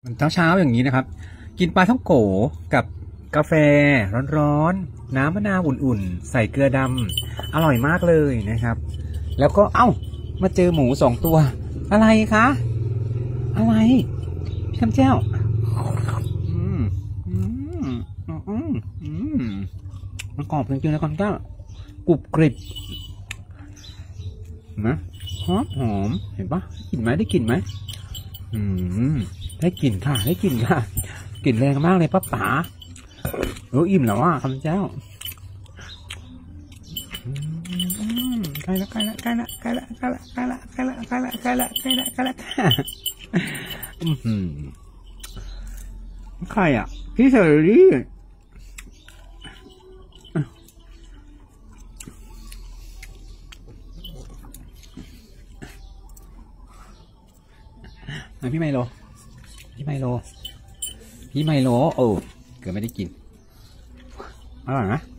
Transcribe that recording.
เช้าอย่างนี้นะครับ กินปลาท่องโกกับกาแฟร้อนๆน้ำมะนาวอุ่นๆใส่เกลือดำอร่อยมากเลยนะครับ แล้วก็มาเจอหมู2 ตัวอะไรคะอะไรพี่คำแจ้วมันกรอบจริงๆนะคำแจ้วกรุบกริบนะหอมเห็นปะกลิ่นไหมได้กลิ่นไหมได้กลิ่นค่ะได้กลิ่นค่ะกลิ่นแรงมากเลยป้าป๋าอิ่มแล้วอ่ะคำเจ้าใกล้ละใครอ่ะพี่เชอรี่พี่ไมโลโอ้เกือบไม่ได้กินอร่อยไหม